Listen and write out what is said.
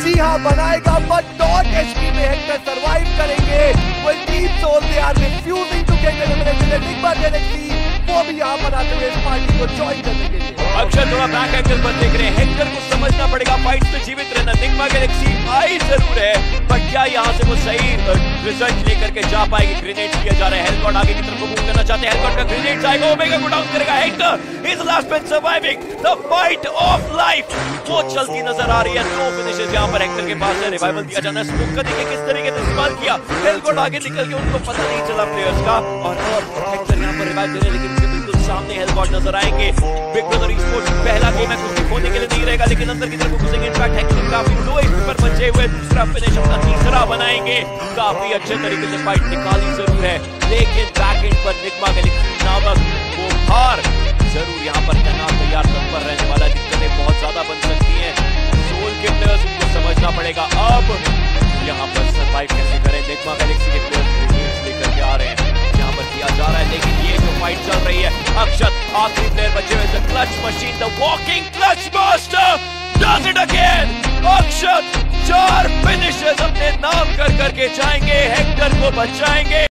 जी हाँ बनाएगा, but dot HP में हेक्टर सरवाइव करेंगे। Well, Team Soul, they are refusing to get eliminated. Enigma Galaxy वो भी यहाँ पर आते हुए इस पार्टी को ज्वाइन करने के लिए। अक्षर थोड़ा बैक एंगल पर देख रहे हैं, हेक्टर को समझना पड़ेगा फाइट में जीवित रहना। एनिग्मा गैलेक्सी आई जरूर है, पर क्या यहाँ से वो सही रिजल्ट लेकर के जा पाएगी? ग्रेनेड दिया जा रहा है, हेलगॉड आगे की तरफ मूव करना चाहते हैं, हेलगॉड का ग्रेनेड आएगा, ओमेगा को डाउन करेगा। Hector is last man surviving the fight of life, वो चलती नजर आ रही है। दो फिनिशेस यहाँ पर हेक्टर के पास है, रिवाइवल दिया जाना है। स्मोक का देखिए किस तरीके से इस्तेमाल किया, हेलगॉड आगे निकल के उनको पता नहीं चला प्लेयर्स का, और हेक्टर यहाँ पर रिवाइव दे रहे हैं, लेकिन उसके बिल्कुल सामने हेलगॉड नजर आएंगे। बिग ब्रदर ई-स्पोर्ट्स पहला गेम है, कुछ होने के लिए नहीं रहेगा, लेकिन अंदर की तरफ घुसेंगे। इनफैक्ट हेक्टर काफी लो पर बचे हुए दूसरा फिनिश अपना तीसरा बनाएंगे। काफी अच्छे तरीके से फाइट निकाली जरूर है, लेकिन बैक एंड पर एनिग्मा गैलेक्सी नामक वो हार जरूर यहाँ पर करना तैयार तत्पर रहने वाला। दिक्कतें बहुत ज्यादा बन सकती हैं, सोल के प्लेयर्स उनको समझना पड़ेगा अब यहाँ पर सर्वाइव कैसे करें। एनिग्मा गैलेक्सी के प्लेयर्स लेकर के आ रहे हैं, यहाँ पर किया जा रहा है, लेकिन ये जो फाइट चल रही है, अक्षत आखिरी प्लेयर बचे हुए, the clutch machine, the walking clutch master does it again. Akshat 4 finishes अपने नाम कर करके जाएंगे, हेक्टर को बचाएंगे।